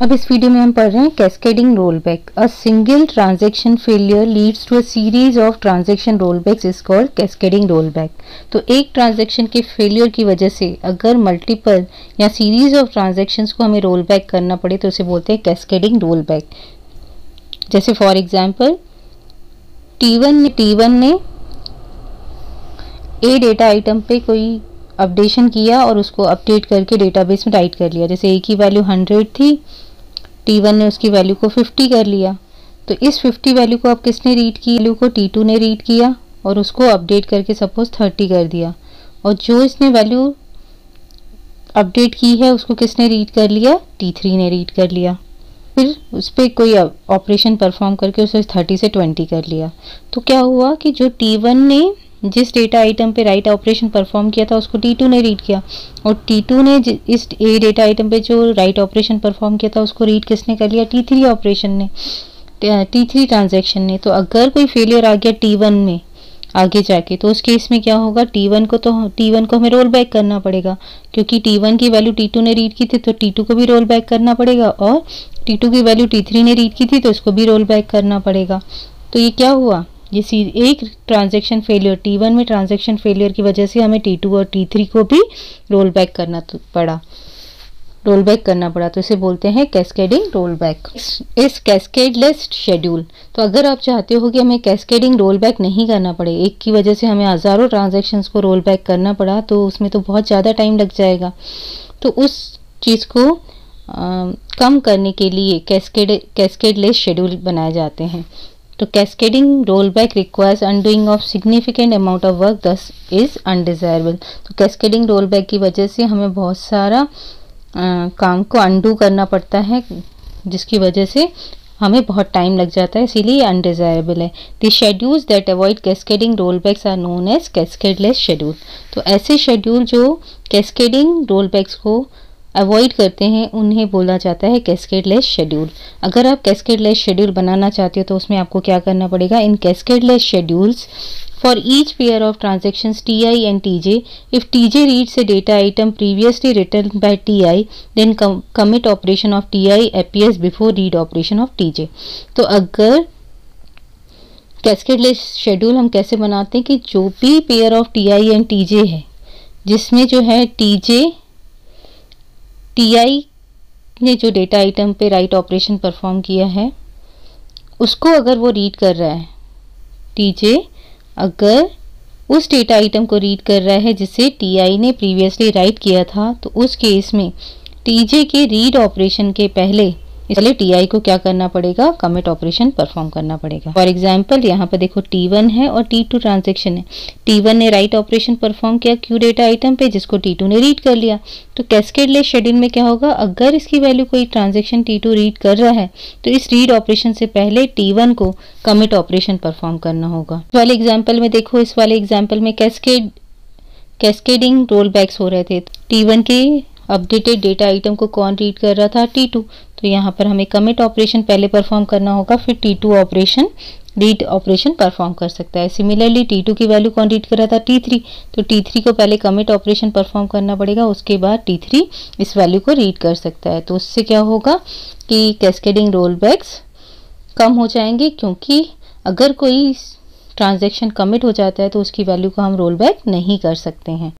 अब इस वीडियो में हम पढ़ रहे हैं cascading rollback. A single transaction failure leads to a series of transaction rollbacks is called cascading rollback. तो एक ट्रांजैक्शन के फेलियर की वजह से अगर मल्टीपल या सीरीज ऑफ ट्रांजैक्शंस को हमें रोलबैक करना पड़े तो उसे बोलते हैं कैस्केडिंग रोलबैक। जैसे फॉर एग्जांपल T1 ने ए डेटा आइटम पे कोई अपडेशन किया और उसको अपडेट करके डेटाबेस में राइट कर लिया। जैसे ए की वैल्यू 100 थी, T1 ने उसकी वैल्यू को 50 कर लिया। तो इस 50 वैल्यू को अब किसने रीड की, वैल्यू को T2 ने रीड किया और उसको अपडेट करके सपोज 30 कर दिया। और जो इसने वैल्यू अपडेट की है उसको किसने रीड कर लिया, T3 ने रीड कर लिया। फिर उस पर कोई ऑपरेशन परफॉर्म करके उसे 30 से 20 कर लिया। तो क्या हुआ कि जो T1 ने जिस डेटा आइटम पे राइट ऑपरेशन परफॉर्म किया था उसको T2 ने रीड किया और T2 ने इस ए डेटा आइटम पे जो राइट ऑपरेशन परफॉर्म किया था उसको रीड किसने कर लिया, T3 ऑपरेशन ने, T3 ट्रांजैक्शन ने। तो अगर कोई फेलियर आ गया T1 में आगे जाके तो उस केस में क्या होगा, T1 को हमें रोल बैक करना पड़ेगा क्योंकि T1 की वैल्यू T2 ने रीड की थी तो T2 को भी रोल बैक करना पड़ेगा और T2 की वैल्यू T3 ने रीड की थी तो उसको भी रोल बैक करना पड़ेगा। तो ये क्या हुआ, ये एक ट्रांजैक्शन फेलियर T1 में ट्रांजैक्शन फेलियर की वजह से हमें T2 और T3 को भी रोल बैक करना पड़ा। तो इसे बोलते हैं कैस्केडिंग रोल बैक। इस कैस्केडलेस शेड्यूल, तो अगर आप चाहते हो कि हमें कैस्केडिंग रोल बैक नहीं करना पड़े, एक की वजह से हमें हज़ारों ट्रांजैक्शंस को रोल बैक करना पड़ा तो उसमें तो बहुत ज़्यादा टाइम लग जाएगा। तो उस चीज़ को कम करने के लिए कैस्केडलेस शेड्यूल बनाए जाते हैं। तो cascading rollback requires undoing of significant amount of work this is undesirable. तो कैस्केडिंग रोलबैक की वजह से हमें बहुत सारा काम को अनडू करना पड़ता है जिसकी वजह से हमें बहुत टाइम लग जाता है, इसीलिए अनडिजायरेबल है। The schedules that avoid cascading rollbacks are known as cascadeless schedule. तो ऐसे शेड्यूल जो कैस्केडिंग रोलबैक्स को अवॉइड करते हैं उन्हें बोला जाता है कैस्केडलेस शेड्यूल। अगर आप कैस्केडलेस शेड्यूल बनाना चाहते हो तो उसमें आपको क्या करना पड़ेगा, इन cascadeless schedules for each pair of transactions Ti and Tj, if Tj reads a data item previously written by Ti, then commit operation of Ti appears before read operation of Tj। तो अगर cascadeless schedule हम कैसे बनाते हैं कि जो भी pair of Ti and Tj है जिसमें जो है Ti ने जो डेटा आइटम पे राइट ऑपरेशन परफॉर्म किया है उसको अगर वो रीड कर रहा है, Tj अगर उस डेटा आइटम को रीड कर रहा है जिसे Ti ने प्रीवियसली राइट किया था तो उस केस में Tj के रीड ऑपरेशन के पहले Ti को क्या करना पड़ेगा, कमिट ऑपरेशन परफॉर्म करना पड़ेगा। फॉर एग्जांपल यहाँ पर देखो T1 है और T2 ट्रांजैक्शन है। T1 ने राइट ऑपरेशन परफॉर्म किया Q डेटा आइटम पे जिसको T2 ने रीड कर लिया। तो कैस्केडलेस शेड्यूल में क्या होगा, अगर इसकी वैल्यू कोई ट्रांजैक्शन T2 रीड कर रहा है तो इस रीड ऑपरेशन से पहले T1 को कमिट ऑपरेशन परफॉर्म करना होगा। इस वाले एग्जाम्पल में देखो, इस वाले एग्जाम्पल में कैस्केडिंग रोल बैक्स हो रहे थे। T1 के अपडेटेड डेटा आइटम को कौन रीड कर रहा था, T2। तो यहाँ पर हमें कमिट ऑपरेशन पहले परफॉर्म करना होगा, फिर T2 operation read operation perform कर सकता है। सिमिलरली T2 की वैल्यू कौन रीड कर रहा था, T3। तो T3 को पहले कमिट ऑपरेशन परफॉर्म करना पड़ेगा, उसके बाद T3 इस वैल्यू को रीड कर सकता है। तो उससे क्या होगा कि कैस्केडिंग रोल बैक्स कम हो जाएंगे, क्योंकि अगर कोई ट्रांजैक्शन कमिट हो जाता है तो उसकी वैल्यू को हम रोल बैक नहीं कर सकते हैं।